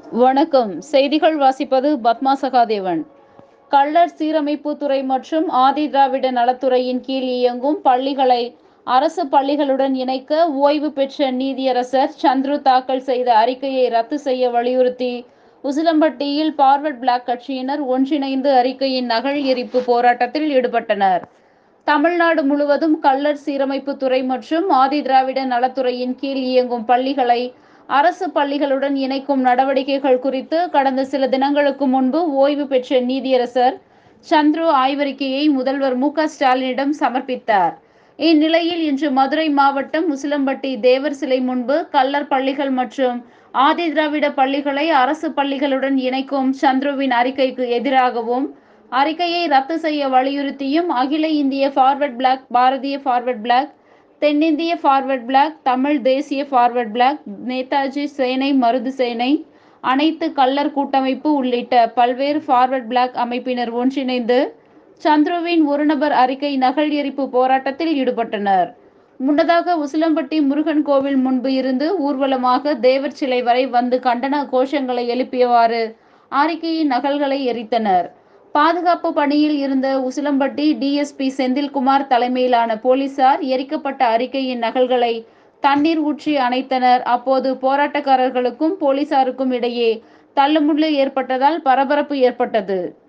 வணக்கம். செய்திகள் வாசிப்பது பத்மா சகாதேவன். கள்ளர் சீரமைப்பு துறை மற்றும் ஆதிதிராவிட நலத்துறையின் கீழ் இயங்கும் பள்ளிகளை அரசு பள்ளிகளுடன் இணைக்க ஓய்வு பெற்ற நீதியரசர் சந்துரு தாக்கல் செய்த அறிக்கையை ரத்து செய்ய வலியுறுத்தி உசிலம்பட்டியில் பார்வர்ட் பிளாக் கட்சியினர் ஒன்றிணைந்து அறிக்கையின் நகல் எரிப்பு போராட்டத்தில் ஈடுபட்டனர். தமிழ்நாடு முழுவதும் கள்ளர் சீரமைப்பு துறை மற்றும் ஆதிதிராவிட நலத்துறையின் கீழ் இயங்கும் பள்ளிகளை அரசு பள்ளிகளுடன் இணைக்கும் நடவடிக்கைகள் குறித்து கடந்த சில தினங்களுக்கு முன்பு ஓய்வு பெற்ற நீதியரசர் சந்துரு ஆய்வறிக்கையை முதல்வர் மு.க.ஸ்டாலினிடம் சமர்ப்பித்தார். இந்நிலையில் இன்று மதுரை மாவட்டம் உசிலம்பட்டி தேவர் சிலை முன்பு கள்ளர் பள்ளிகள் மற்றும் ஆதிதிராவிட பள்ளிகளை அரசு பள்ளிகளுடன் இணைக்கும் சந்துருவின் அறிக்கைக்கு எதிராகவும் அறிக்கையை ரத்து செய்ய வலியுறுத்தியும் அகில இந்திய forward bloc, Bharatiya forward bloc, தென்னிந்திய பார்வர்ட் பிளாக், தமிழ் தேசிய பார்வர்ட் பிளாக், நேதாஜி சேனை மருது சேனை, அனைத்து கள்ளர் கூட்டமைப்பு உள்ளிட்ட பல்வேறு பார்வர்ட் பிளாக் அமைப்பினர் ஒன்றிணைந்து சந்துருவின் ஒருநபர் அறிக்கை நகல் எரிப்பு போராட்டத்தில் ஈடுபட்டனர். முன்னதாக உசிலம்பட்டி முருகன் கோவில் முன்பு இருந்து ஊர்வலமாக தேவர் சிலை வரை வந்து கண்டன கோஷங்களை எழுப்பியவாறு அறிக்கையின் நகல்களை எரித்தனர். பாதுகாப்பு பணியில் இருந்த உசிலம்பட்டி டிஎஸ்பி செந்தில்குமார் தலைமையிலான போலீசார் எரிக்கப்பட்ட அறிக்கையின் நகல்களை தண்ணீர் ஊற்றி அணைத்தனர். அப்போது போராட்டக்காரர்களுக்கும் போலீசாருக்கும் இடையே தள்ளுமுள்ளு ஏற்பட்டதால் பரபரப்பு ஏற்பட்டது.